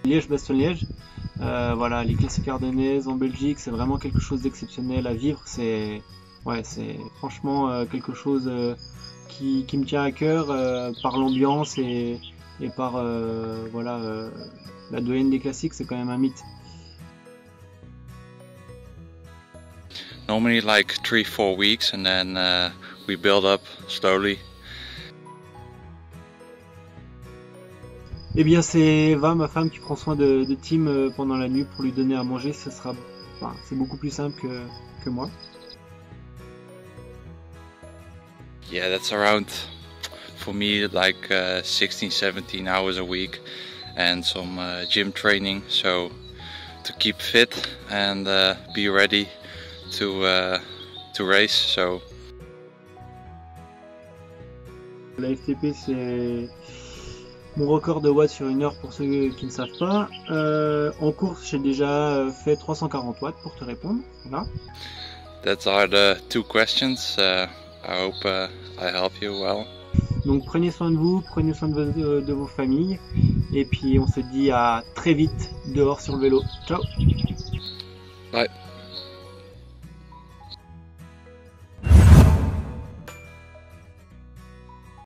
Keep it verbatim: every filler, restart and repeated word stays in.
Liège-Bastogne-Liège. Euh, voilà, les classiques ardennaises en Belgique, c'est vraiment quelque chose d'exceptionnel à vivre. C'est ouais, c'est franchement euh, quelque chose euh, qui, qui me tient à cœur euh, par l'ambiance et, et par euh, voilà, euh, la doyenne des classiques, c'est quand même un mythe. Normally like three, four weeks, and then uh, we build up slowly. Eh bien, c'est Eva, ma femme, qui prend soin de, de Tim euh, pendant la nuit pour lui donner à manger. Ce sera, enfin, c'est beaucoup plus simple que, que moi. Yeah, that's around, for me, like uh, sixteen, seventeen hours a week, and some uh, gym training, so to keep fit and uh, be ready to uh, to race. So La F T P, c'est mon record de watts sur une heure pour ceux qui ne savent pas. Euh, en course, j'ai déjà fait trois cent quarante watts pour te répondre. Voilà. that are the two questions. Uh, I hope uh, I help you well. Donc prenez soin de vous, prenez soin de vos, de vos familles. Et puis on se dit à très vite dehors sur le vélo. Ciao! Bye.